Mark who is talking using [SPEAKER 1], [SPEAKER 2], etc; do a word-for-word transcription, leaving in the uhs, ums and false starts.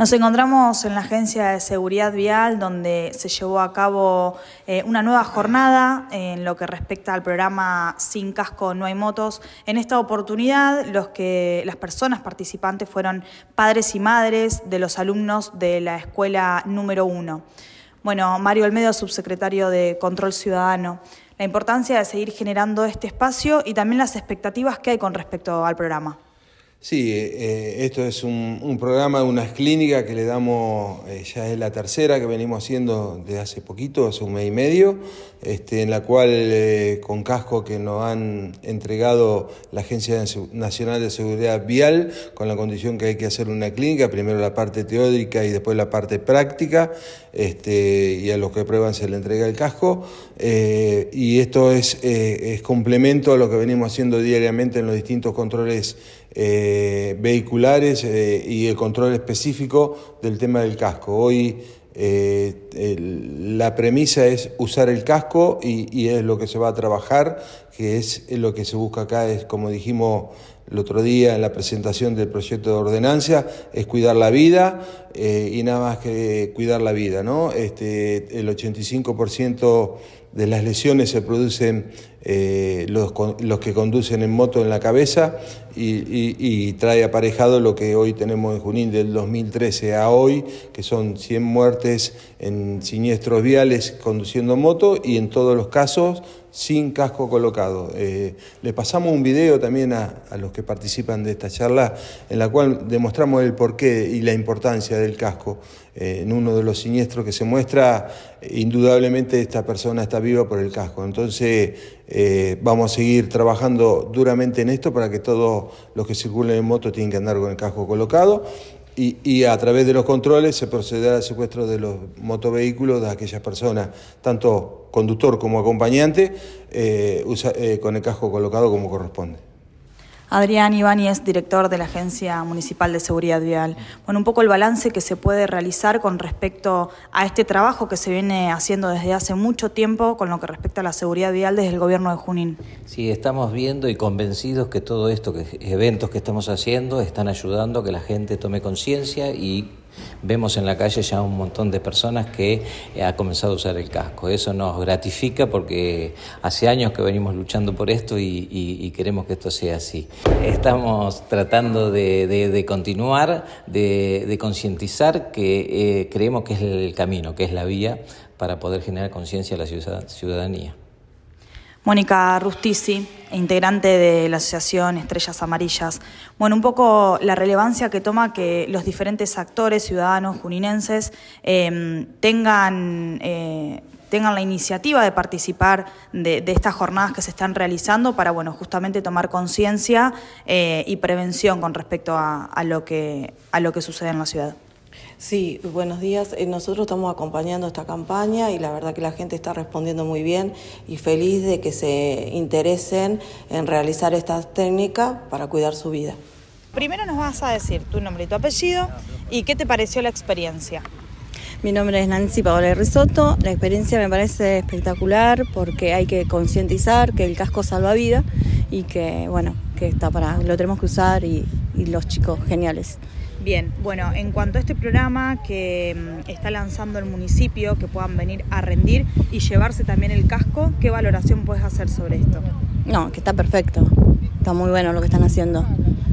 [SPEAKER 1] Nos encontramos en la Agencia de Seguridad Vial, donde se llevó a cabo eh, una nueva jornada en lo que respecta al programa Sin Casco No Hay Motos. En esta oportunidad, los que, las personas participantes fueron padres y madres de los alumnos de la escuela número uno. Bueno, Mario Olmedo, subsecretario de Control Ciudadano, la importancia de seguir generando este espacio y también las expectativas que hay con respecto al programa.
[SPEAKER 2] Sí, eh, esto es un, un programa, unas clínicas que le damos, eh, ya es la tercera que venimos haciendo desde hace poquito, hace un mes y medio, este, en la cual eh, con casco que nos han entregado la Agencia Nacional de Seguridad Vial, con la condición que hay que hacer una clínica, primero la parte teórica y después la parte práctica, este, y a los que prueban se le entrega el casco, eh, y esto es, eh, es complemento a lo que venimos haciendo diariamente en los distintos controles Eh, vehiculares eh, y el control específico del tema del casco. Hoy eh, el, la premisa es usar el casco y, y es lo que se va a trabajar, que es lo que se busca acá, es como dijimos el otro día en la presentación del proyecto de ordenanza, es cuidar la vida eh, y nada más que cuidar la vida, ¿no? Este, el ochenta y cinco por ciento de las lesiones se producen eh, los, los que conducen en moto en la cabeza y, y, y trae aparejado lo que hoy tenemos en Junín del dos mil trece a hoy, que son cien muertes en siniestros viales conduciendo moto y en todos los casos sin casco colocado. Eh, le pasamos un video también a, a los que participan de esta charla en la cual demostramos el porqué y la importancia del casco. Eh, en uno de los siniestros que se muestra, indudablemente esta persona está viva por el casco. Entonces eh, vamos a seguir trabajando duramente en esto para que todos los que circulen en moto tienen que andar con el casco colocado. Y, y a través de los controles se procederá al secuestro de los motovehículos de aquellas personas, tanto conductor como acompañante, eh, usa, eh, con el casco colocado como corresponde.
[SPEAKER 1] Adrián Ibáñez, director de la Agencia Municipal de Seguridad Vial. Bueno, un poco el balance que se puede realizar con respecto a este trabajo que se viene haciendo desde hace mucho tiempo con lo que respecta a la seguridad vial desde el gobierno de Junín.
[SPEAKER 3] Sí, estamos viendo y convencidos que todo esto, que eventos que estamos haciendo, están ayudando a que la gente tome conciencia y vemos en la calle ya un montón de personas que ha comenzado a usar el casco. Eso nos gratifica porque hace años que venimos luchando por esto y, y, y queremos que esto sea así. Estamos tratando de, de, de continuar, de, de concientizar que eh, creemos que es el camino, que es la vía para poder generar conciencia a la ciudadanía.
[SPEAKER 1] Mónica Rustici, integrante de la Asociación Estrellas Amarillas. Bueno, un poco la relevancia que toma que los diferentes actores ciudadanos juninenses eh, tengan, eh, tengan la iniciativa de participar de, de estas jornadas que se están realizando para, bueno, justamente tomar conciencia eh, y prevención con respecto a, a, lo que, a lo que sucede en la ciudad.
[SPEAKER 4] Sí, buenos días. Nosotros estamos acompañando esta campaña y la verdad que la gente está respondiendo muy bien y feliz de que se interesen en realizar estas técnicas para cuidar su vida.
[SPEAKER 1] Primero nos vas a decir tu nombre y tu apellido y qué te pareció la experiencia.
[SPEAKER 5] Mi nombre es Nancy Paola Risotto. La experiencia me parece espectacular porque hay que concientizar que el casco salva vida y que, bueno, que está para, lo tenemos que usar y, y los chicos geniales.
[SPEAKER 1] Bien, bueno, en cuanto a este programa que está lanzando el municipio, que puedan venir a rendir y llevarse también el casco, ¿qué valoración puedes hacer sobre esto?
[SPEAKER 5] No, que está perfecto, está muy bueno lo que están haciendo.